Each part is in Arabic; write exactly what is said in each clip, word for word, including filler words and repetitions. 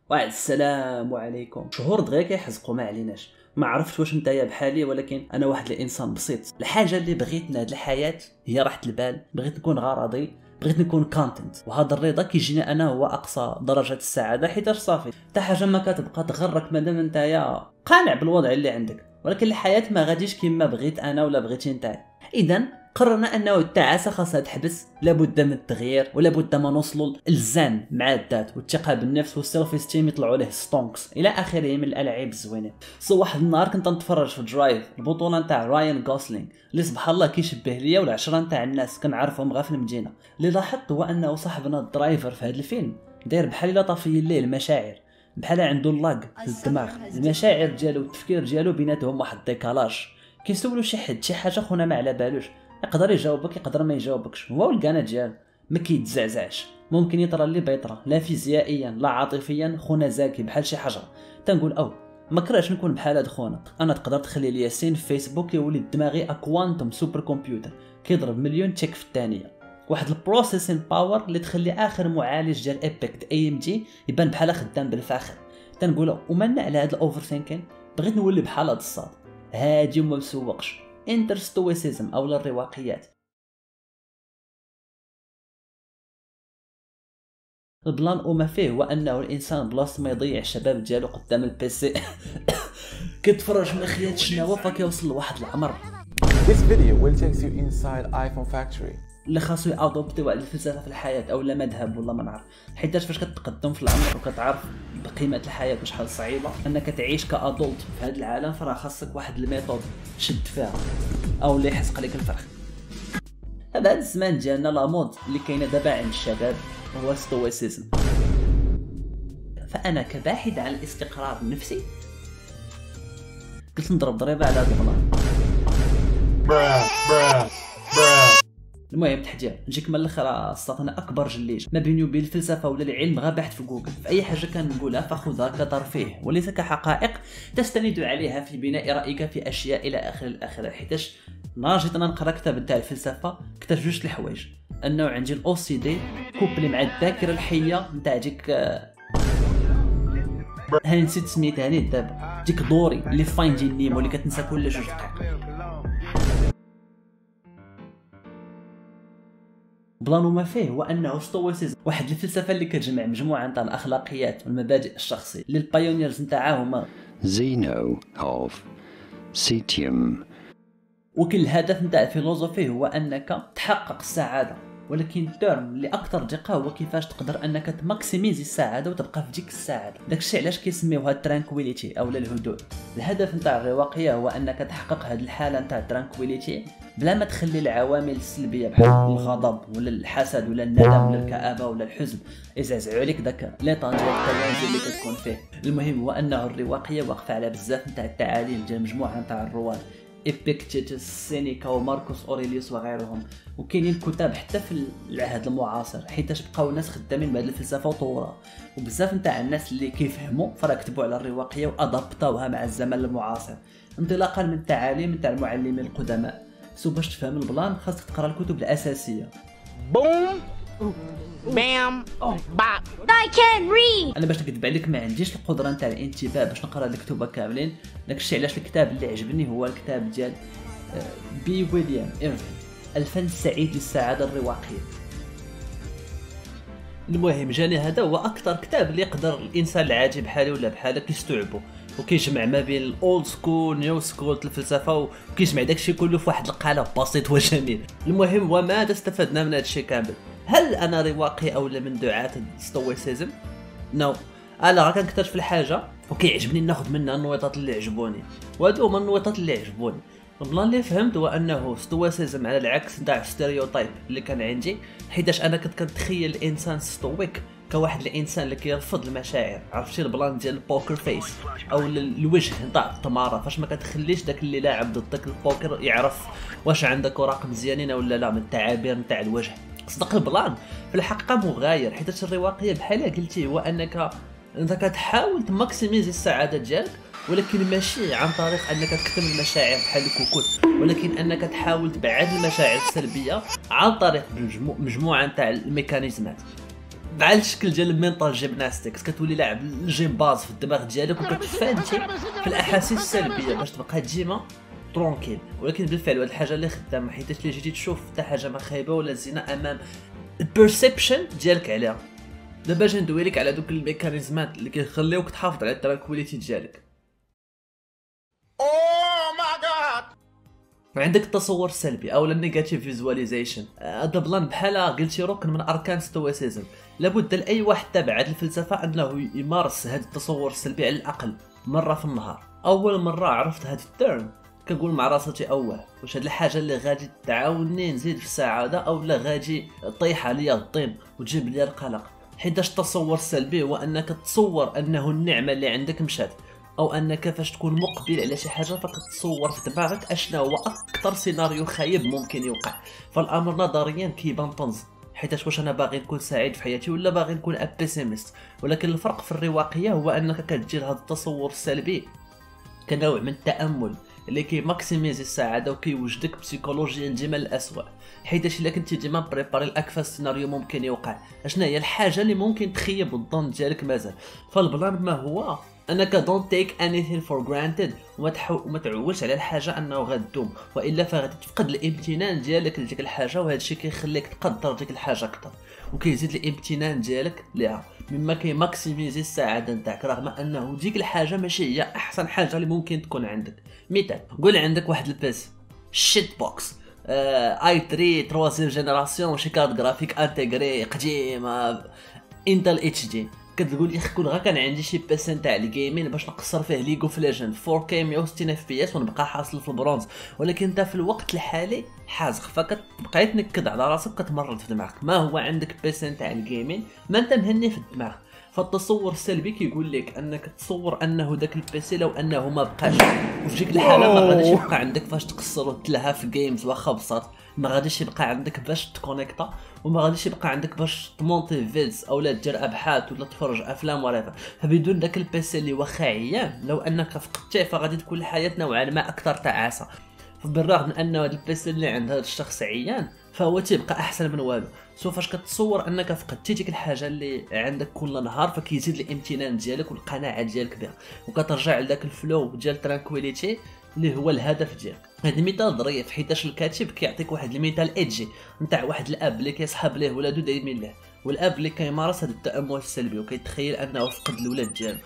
واحد السلام عليكم. شهور دغيا كيحزقوا ما عليناش. ما عرفتش واش نتايا بحالي، ولكن انا واحد الانسان بسيط. الحاجه اللي بغيت من هاد الحياه هي راحه البال، بغيت نكون غرضي، بغيت نكون كونتنت، وهذا الرضا كيجيني انا هو اقصى درجات السعاده، حيت صافي حتى حاجه ما كتبقى تغرك مادام نتايا قانع بالوضع اللي عندك. ولكن الحياه ما غاديش كما بغيت انا ولا بغيتي نتايا. اذا قررنا انه التعاسه خاصها تحبس، لابد من التغيير ولابد ما نوصلوا للزان مع الذات والثقه بالنفس والسيلف استيم يطلعوا له ستونكس الى اخره من الالعاب الزوينه. سو واحد النهار كنت نتفرج في درايف، البطوله نتاع راين غوسلينغ اللي سبحان الله كيشبه ليا والعشره نتاع الناس كنعرفهم غير في المدينه. اللي لاحظت هو انه صاحبنا الدرايفر في هذا الفيلم داير بحال الا طافي ليه المشاعر، بحال عنده اللاغ في الدماغ، المشاعر ديالو والتفكير ديالو بيناتهم واحد الديكالاج. كيسولو شي حد شي حاجه خونا ما على بالوش، يقدر يجاوبك يقدر ما يجاوبكش، هو والكانا ديالو ما كيتزعزعش. ممكن يطرى لي بيطرى، لا فيزيائيا لا عاطفيا خونا زاكي بحال شي حجره. تنقول او ما كرهش نكون بحال هاد خونا. انا تقدر تخلي لي سين في فيسبوك يولي دماغي اكوانتوم سوبر كمبيوتر كيضرب مليون تشيك في الثانيه، واحد البروسيسين باور اللي تخلي اخر معالج ديال ايبك اي ام جي يبان بحال خدام بالفاخر. تنقول ومالنا على هاد الاوفر ثينكين، بغيت نولي بحال هاد الصاد هادي وما مسوقش. انترستويسيزم او الرواقيات. البلان وما فيه هو انه الانسان بلاص ما يضيع الشباب ديالو قدام البيسي كيتفرج من خيات شناوه فكيوصل لواحد العمر. This video will take you inside iPhone factory. اللي خاصو يادوبتي واحد الفلسفه في الحياه او لا مذهب ولا ما نعرف، حيت فاش كتقدم في العمر وكتعرف بقيمه الحياه وشحال صعيبه انك تعيش كادولت في هذا العالم، فراه خاصك واحد الميثود تشد فيها او اللي يحسق لك الفرخ. هذا الزمان ديالنا لا مود اللي كاينه دابا عند الشباب هو ستويسيزم. فانا كباحث عن الاستقرار النفسي قلت نضرب ضريبه على هذا البلان. المهم تحدير نجيك من الاخر الصاط. انا اكبر جليج ما بيني وبين الفلسفه ولا العلم غير بحث في جوجل. في اي حاجه كنقولها فخذها كترفيه وليس كحقائق تستند عليها في بناء رايك في اشياء الى اخر الاخره. حيتاش نهار جيت انا نقرا كتاب نتاع الفلسفه اكتشفت جوج الحوايج، انه عندي الاو سي دي كوبلي مع الذاكره الحيه نتاع ديك هاني نسيت سميتها هاني دابا، ديك دوري اللي فايندين نيمو اللي كتنسى كل جوج دقائق. بلان وما فيه هو انه ستويسيزم واحد الفلسفه اللي كتجمع مجموعه نتاع الاخلاقيات والمبادئ الشخصيه اللي البايونيرز نتاعها هما زينو اوف سيتيوم. وكل الهدف نتاع الفيلوزوفي هو انك تحقق السعاده، ولكن الترم اللي اكثر دقه هو كيفاش تقدر انك تماكسيميزي السعاده وتبقى في ديك السعاده. داكشي علاش كيسميوها الترانكويليتي او الهدوء. الهدف نتاع الرواقيه هو انك تحقق هذه الحاله نتاع الترانكويليتي بلا ما تخلي العوامل السلبيه بحال الغضب ولا الحسد ولا الندم ولا الكآبه ولا الحزن يزعزعوا عليك داك ليطا ديال التوازن اللي كتكون فيه. المهم هو انه الرواقيه واقفه على بزاف نتاع التعاليم ديال مجموعه نتاع الرواد إبيكتيتوس سينيكا وماركوس أوريليوس وغيرهم، وكاينين كتاب حتى في العهد المعاصر حيتاش بقاو ناس خدامين بهذه الفلسفه وطوروها. وبزاف نتاع الناس اللي كيفهموا فرا كتبوا على الرواقيه وادابطاوها مع الزمن المعاصر انطلاقا من التعاليم نتاع المعلمين القدماء. سو باش تفهم البلان خاصك تقرا الكتب الاساسيه. بوم بام با I can read. انا باش نكذب عليك ما عنديش القدره نتاع الانتباه باش نقرا الكتب كاملين. داكشي علاش الكتاب اللي عجبني هو الكتاب ديال بي ويليام إيرفين الفن السعيد للسعاده الرواقيه. المهم جاني هذا هو اكثر كتاب اللي يقدر الانسان العادي بحالي ولا بحالك يستوعبه، وكيجمع ما بين الاولد سكول نيو سكول الفلسفه وكيجمع داكشي كله في واحد القالب بسيط وجميل. المهم وماذا استفدنا من هذا الشيء كامل؟ هل انا رواقي او لا من دعاة الستويسيزم؟ نو no. انا راه كنكتشف الحاجه وكيعجبني ناخذ منها النويطات اللي عجبوني، وهادو هما النويطات اللي عجبوني. البلان اللي فهمت هو انه ستويسيزم على العكس نتاع الستيريوتايب اللي كان عندي، حيتاش انا كنت كنتخيل الانسان ستويك كواحد الانسان اللي كيرفض المشاعر. عرفتي البلان ديال البوكر فيس او الوجه نتاع التماره، فاش ما كتخليش داك اللي لاعب ضدك البوكر يعرف واش عندك اوراق مزيانين ولا لا من التعابير نتاع الوجه. صدق البلان في الحقيقه مغاير، حيت الرواقيه بحال قلتي هو انك انت كتحاول تماكسيميزي السعاده ديالك، ولكن ماشي عن طريق انك تكتم المشاعر بحال الكوكوت، ولكن انك تحاول تبعد المشاعر السلبيه عن طريق مجموعه نتاع الميكانيزمات. بحال الشكل ديال المينطال جيمناستيكس، كتولي لاعب الجيم باز في الدماغ ديالك وكتفانتي في الاحاسيس السلبيه باش تبقى ديما ترونكيل. ولكن بالفعل هاد الحاجه اللي خدامه، حيت اللي جيتي تشوف حتى حاجه ما خايبه ولا زينه امام البيرسبشن ديالك عليها. دابا اجي ندوي لك على دوك الميكانيزمات اللي كيخليوك تحافظ على الترانكويليتي ديالك. عندك التصور السلبي او النيجاتيف فيزواليزيشن. هذا بلان بحال قلتي ركن من اركان ستويسيزم. لابد لاي واحد تابع هذه الفلسفه انه يمارس هذا التصور السلبي على الاقل مره في النهار. اول مره عرفت هذا الترم كنقول مع راسي اوه واش هاد الحاجه اللي غادي تعاوني نزيد في السعاده او لا غادي طيح عليا الطين وتجيب لي القلق. حيتاش التصور السلبي هو انك تصور انه النعمه اللي عندك مشات، او انك فاش تكون مقبل على شي حاجه فكتصور في دماغك اشنا هو اكثر سيناريو خايب ممكن يوقع. فالامر نظريا كيبان طنز، حيتاش واش انا باغي نكون سعيد في حياتي ولا باغي نكون ابيسيمست. ولكن الفرق في الرواقيه هو انك كتجي لهذا التصور السلبي كنوع من التامل اللي كيماكسيميزي السعاده وكيوجدك بسيكولوجيا ديما الاسوء. حيتاش الا كنتي ديما بريباري الاكفى سيناريو ممكن يوقع، اشنا هي الحاجه اللي ممكن تخيب الظن ديالك مازال. فالبلان ما هو انك don't take anything for granted وما تحو... وما تعولش على الحاجه انه غدوم، والا فغادي تفقد الامتنان ديالك لديك الحاجه، وهذا الشيء كيخليك تقدر ديك الحاجه اكثر وكيزيد الامتنان ديالك ليها، مما كيماكسيميزي السعاده نتاعك رغم انه ديك الحاجه ماشي هي احسن حاجه اللي ممكن تكون عندك. مثال قول عندك واحد البيس شيت بوكس اي ثلاثة تروازيام جينيراسيون شي كارت جرافيك انتيغري قديمه انتل اتش دي، كتقول يا اخي كون غير كان عندي شي بيس نتاع الجيمين باش نقصر فيه ليغ اوف ليجند فور كي مية وستين اف بي اس ونبقى حاصل في البرونز. ولكن انت في الوقت الحالي حازق، فكتبقى تنكد على راسك كتمرض في دماغك. ما هو عندك بيس نتاع الجيمين ما انت مهني في الدماغ. فالتصور السلبي كيقول لك انك تصور انه داك البيسي لو انه ما بقاش، وفي ديك الحاله ما غاديش يبقى عندك فاش تقصر وتلها في جيمز واخا بساط، ما غاديش يبقى عندك باش تكونيكتا، وما غاديش يبقى عندك باش تمونتي فيدز او لا دير ابحاث ولا تفرج افلام وريفا. فبدون داك البيسي اللي واخا عيان لو انك فقدتيه فغادي تكون الحياه نوعا ما اكثر تعاسه. فبالرغم من ان هذا البيسي اللي عند هذا الشخص عيان فهو تيبقى احسن من والو. سو فاش كتصور انك فقدتي ديك الحاجه اللي عندك كل نهار فكيزيد الامتنان ديالك والقناعه ديالك بها، وكترجع لذاك الفلو ديال ترانكويليتي اللي هو الهدف ديالك. هذا مثال ظريف حيتاش الكاتب كيعطيك واحد المثال ايجي نتاع واحد الاب اللي كيصحاب ليه ولادو دايمين له، والاب اللي كيمارس هذا التامل السلبي وكيتخيل انه فقد الولاد ديالو.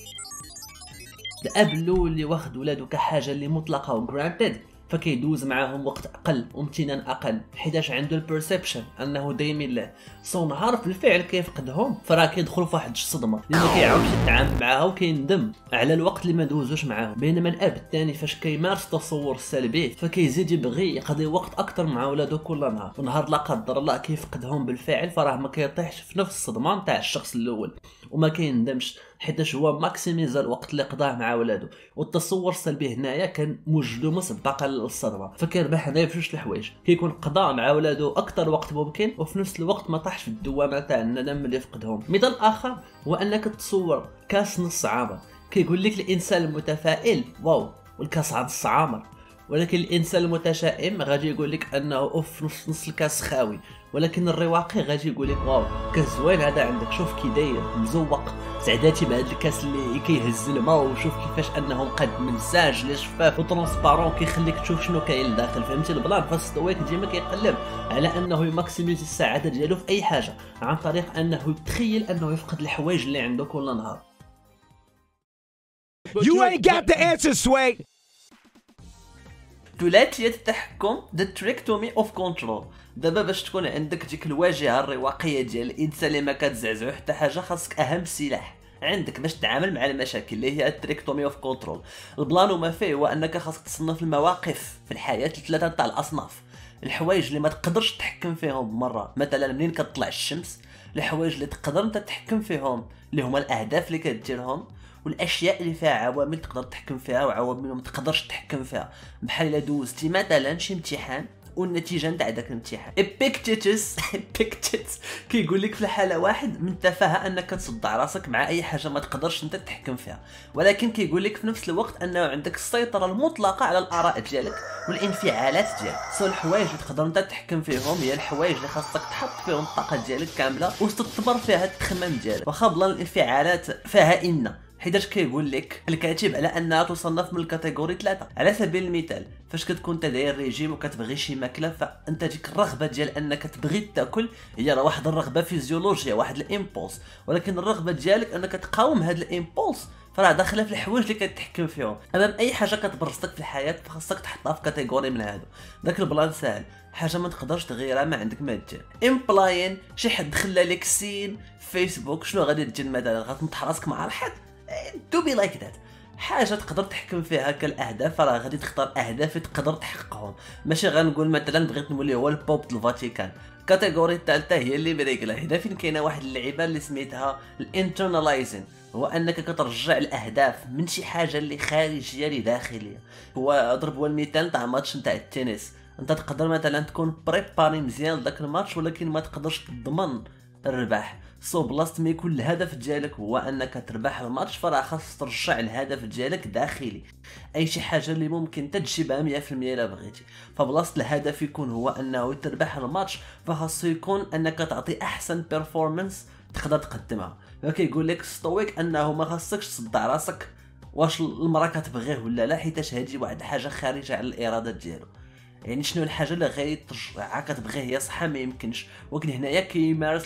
الاب الاول اللي واخد ولادو كحاجه اللي مطلقه وغرانتد فكيدوز معاهم وقت اقل وامتنان اقل، حيتاش عنده البيرسبشن انه دايمين له. سو نهار بالفعل كيفقدهم فراه كيدخل في واحد الصدمه اللي ما كيعاودش يتعامل معاها وكيندم على الوقت اللي ما دوزوش معاهم. بينما الاب الثاني فاش كيمارس التصور السلبي فكيزيد يبغي يقضي وقت اكثر مع ولادو كل نهار، ونهار لا قدر الله كيفقدهم بالفعل فراه ما كيطيحش في نفس الصدمه نتاع الشخص الاول وما كيندمش، حيتاش هو ماكسيميزا الوقت اللي قضاه مع ولادو. والتصور السلبي هنايا كان موجدو مسبقا للصدمه، فكيربح هنايا في جوج الحوايج، كيكون قضى مع ولادو اكثر وقت ممكن وفي نفس الوقت ما طاحش في الدوامه تاع الندم اللي فقدهم. مثال اخر هو انك تصور كاس نص عامر، كيقول لك الانسان المتفائل واو والكاس نص عامر، ولكن الانسان المتشائم غادي يقول لك انه اوف نص نص الكاس خاوي. ولكن الرواقي غادي يقول لك واو كاس زوين هذا عندك، شوف كي داير مزوق سعداتي بهذا الكاس اللي كيهز الماء، وشوف كيفاش انه مقاد من ساج لشفاف وترونسبارون كيخليك تشوف شنو كاين لداخل. فهمتي البلان؟ فاستويك ديما كيقلب على انه يماكسيميزي السعاده ديالو في اي حاجه عن طريق انه يتخيل انه يفقد الحوايج اللي عنده كل نهار. You ain't got the answer, Sway. ثلاثية التحكم The Trichotomy of Control. دابا باش تكون عندك ديك الواجهه الرواقيه ديال الانسان اللي ما كتزعزعو حتى حاجه، خاصك اهم سلاح عندك باش تتعامل مع المشاكل اللي هي التريكتومي اوف كنترول. البلان وما فيه هو انك خاصك تصنف المواقف في الحياه لثلاثه تاع الاصناف. الحوايج اللي ما تقدرش تحكم فيهم بمره، مثلا منين كتطلع الشمس، الحوايج اللي تقدر انت تحكم فيهم اللي هما الاهداف اللي كديرهم، والاشياء اللي فيها عوامل تقدر تحكم فيها وعوامل ما تقدرش تحكم فيها. بحال الا دوزتي مثلا شي امتحان والنتيجه نتاع داك الامتحان. ابيكتيتس ابيكتيتس كيقول لك في الحاله واحد من التفاهه انك تصدع راسك مع اي حاجه ما تقدرش انت تتحكم فيها، ولكن كيقول لك في نفس الوقت انه عندك السيطره المطلقه على الاراء ديالك والانفعالات ديالك. سو الحوايج اللي تقدر انت تتحكم فيهم هي الحوايج اللي خاصك تحط فيهم الطاقه ديالك كامله وتطبر فيها التخمام ديالك، واخا بلا الانفعالات فيها ان حيتاش كيقول لك الكاتب على انها تصنف من الكاتيجوري ثلاثة. على سبيل المثال فاش كتكون انت داير ريجيم وكتبغي شي ماكله، فانت ديك الرغبه ديال انك تبغي تاكل هي راه واحد الرغبه فيزيولوجيه، واحد الامبولس، ولكن الرغبه ديالك انك تقاوم هذا الامبولس فراه داخله في الحوايج اللي كتحكم فيهم. امام اي حاجه كتبرزك في الحياه فخاصك تحطها في كاتيجوري من هادو. داك البلان ساهل، حاجه ما تقدرش تغيرها ما عندك ما دير. امبلاين شي حد خلى لك سين فيسبوك، شنو غادي دير مثلا؟ غتنطح راسك مع الحيط؟ دو بي لايك ذات. حاجه تقدر تحكم فيها كالاهداف راه غادي تختار اهداف تقدر تحققهم، ماشي غنقول مثلا بغيت نولي هو البوب د الفاتيكان. الكاتيجوري الثالثه هي اللي مريقله. هنا فين كاينه واحد اللعيبه اللي سميتها الانترناليزين، هو انك كترجع الاهداف من شي حاجه اللي خارجيه لداخليه. هو اضرب هو المثال تاع ماتش نتاع التنس، انت تقدر مثلا تكون بريباري مزيان لذاك الماتش ولكن ما تقدرش تضمن الرباح. سو بلاصه ما يكون الهدف ديالك هو انك تربح الماتش فراه خاص ترجع الهدف ديالك داخلي. اي شي حاجه اللي ممكن تجيبها مية في المية الا بغيتي، فبلاصه الهدف يكون هو انه تربح الماتش فخاصو يكون انك تعطي احسن بيرفورمانس تقدر تقدمها. فكيقول لك ستويك انه ما خاصكش تصدع راسك واش المراه كتبغيه ولا لا، حيت هذه واحد حاجه خارجه على الاراده ديالو. يعني شنو الحاجه اللي غادي ترجعها كتبغيه هي صح ما يمكنش، ولكن هنايا كيمارس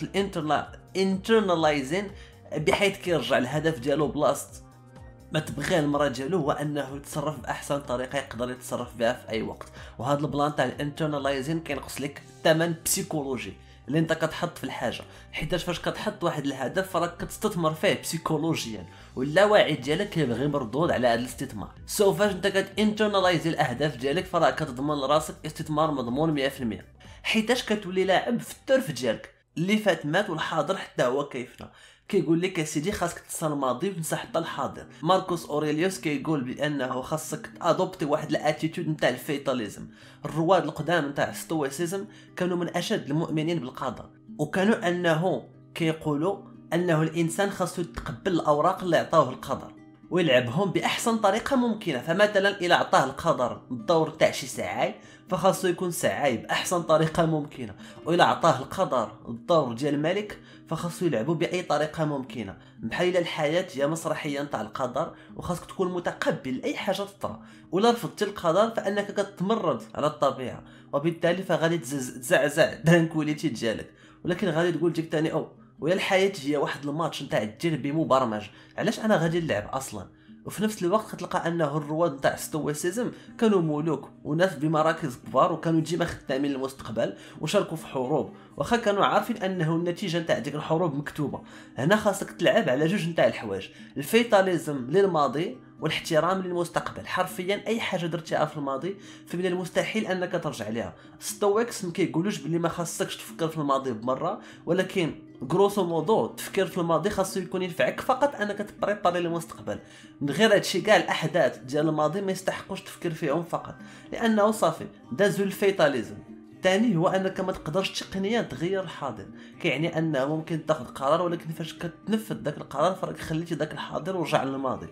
الانترناليزين بحيث كيرجع الهدف ديالو بلاصه ما تبغيه المراه ديالو هو انه يتصرف باحسن طريقه يقدر يتصرف بها في اي وقت. وهذا البلان تاع الانترناليزين كينقص لك الثمن بسيكولوجي اللي انت كتحط في الحاجه، حيت فاش كتحط واحد الهدف راك كتستثمر فيه بسيكولوجيا واللاواعي ديالك كيبغي مردود على هذا الاستثمار. سو فاش انت كتانترناليزي الاهداف ديالك فراه كتضمن لراسك استثمار مضمون مية في المية، حيتاش كتولي لاعب في الترف ديالك اللي فات مات والحاضر حتى هو كيفنا. كيقول لك يا سيدي خاصك تنسى الماضي وتنسى حتى الحاضر. ماركوس اوريليوس كيقول بانه خاصك ادوبتي واحد الاتيتود نتاع الفيتاليزم. الرواد القدام نتاع الستويسيزم كانوا من اشد المؤمنين بالقدر، وكانوا انه كيقولوا انه الانسان خاصو يتقبل الاوراق اللي عطاوه القدر ويلعبهم باحسن طريقه ممكنه. فمثلا الى عطاه القدر الدور تاع شي ساعه فخاصو يكون ساعه باحسن طريقه ممكنه، والى عطاه القدر الدور ديال الملك فخاصو يلعبوا باي طريقه ممكنه. بحال الحياه هي مسرحيه نتاع القدر وخاصك تكون متقبل اي حاجه تطرا، ولا رفضتي القدر فانك كتمرد على الطبيعه وبالتالي فغادي تزعزع الترانكويليتي ديالك. ولكن غادي تقول ديك ثاني او ويا الحياه هي واحد الماتش نتاع الديربي مبرمج، علاش انا غادي نلعب اصلا؟ وفي نفس الوقت كتلقى انه الرواد نتاع الستويسيزم كانوا ملوك وناس بمراكز كبار وكانوا ديما خدامين للمستقبل وشاركوا في حروب، واخا كانوا عارفين انه النتيجه نتاع ديك الحروب مكتوبه. هنا خاصك تلعب على جوج نتاع الحوايج، الفيتاليزم للماضي والاحترام للمستقبل. حرفيا اي حاجه درتيها في الماضي فمن المستحيل انك ترجع ليها. ستويكس ما كيقولوش بلي ما خاصكش تفكر في الماضي بمره، ولكن غروسو مودو التفكير في الماضي خاصو يكون ينفعك فقط انك تبريباري للمستقبل. من غير هادشي كاع الاحداث ديال الماضي ما يستحقوش تفكر فيهم فقط، لانه صافي دازو الفيتاليزم. الثاني هو انك ما تقدرش تقنيا تغير الحاضر، كيعني انه ممكن تاخذ قرار ولكن فاش كتنفذ داك القرار فراك خليتي داك الحاضر ورجع للماضي.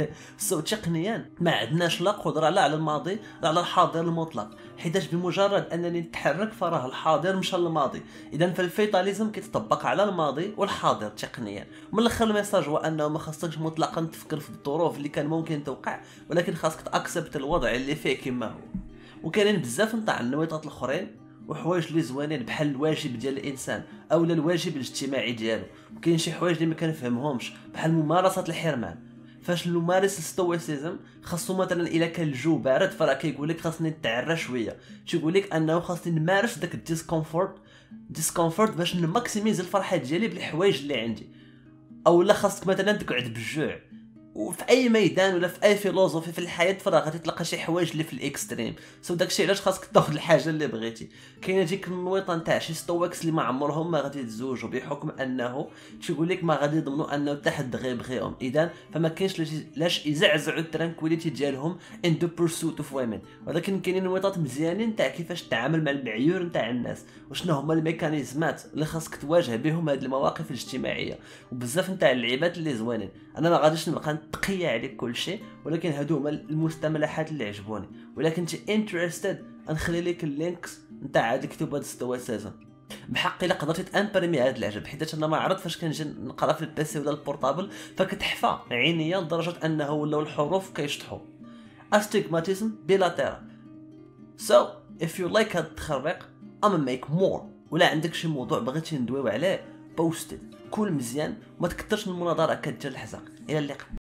سو تقنيا ما عندناش لا قدره لا على الماضي لا على الحاضر المطلق، حيتاش بمجرد انني نتحرك فراه الحاضر مشى للماضي. اذا فالفيتاليزم كيتطبق على الماضي والحاضر تقنيا. من الاخر الميساج هو انه ما خاصكش مطلقا تفكر في الظروف اللي كان ممكن توقع، ولكن خاصك تاكسبت الوضع اللي فيه كما هو. وكاينين بزاف نتاع النويطات الاخرين وحوايج اللي زوينين بحال الواجب ديال الانسان او الواجب الاجتماعي ديالو. وكاين شي حوايج اللي ما كنفهمهمش بحال ممارسه الحرمان. فاش نمارس الستويسيزم خاصو مثلا الا كان الجو بارد فراه كيقول لك خاصني نتعرى شويه، تيقول لك انه خاصني نمارس داك الديسكومفورت ديسكومفورت باش نماكسيميز الفرحه ديالي بالحوايج اللي عندي. او لا خاصك مثلا تقعد بالجوع وفي اي ميدان ولا في اي فيلوزوفي في الحياه فرا غادي تلقى شي حوايج اللي في الاكستريم. سو داكشي علاش خاصك تاخذ الحاجه اللي بغيتي. كاينه ديك النويطه نتاع شي ستوكس اللي ما عمرهم ما غادي يتزوجوا بحكم انه تيقول لك ما غادي يضمنوا انه حتى حد غيبغيهم، اذا فما كاينش لاش يزعزعوا الترانكويليتي ديالهم ان دو بورسوت اوف ويمن. ولكن كاينين نويطات مزيانين تاع كيفاش تتعامل مع المعيور نتاع الناس وشنو هما الميكانيزمات اللي خاصك تواجه بهم هذه المواقف الاجتماعيه. وبزاف نتاع اللعيبات اللي زوينين. انا ما غاديش نبقى نتقيا عليك كل شيء، ولكن هادو هما المستملحات اللي عجبوني. ولكن انت انتريستد نخلي لك اللينكس نتاع هاد الكتب هاد ستوى سيزون. بحق الا قدرتي تامبريمي هاد العجب، حيت انا ما عرفت فاش كنجي نقرا في البيسي ولا البورطابل فكتحفى عينيا لدرجه انه ولاو الحروف كيشطحوا. استيغماتيزم بلا تيرا. سو اف يو لايك هاد التخريق اما ميك مور، ولا عندك شي موضوع بغيتي ندويو عليه بوستد كل مزيان، ما تكثرش من المناظره كتجي الحزق. الى اللقاء.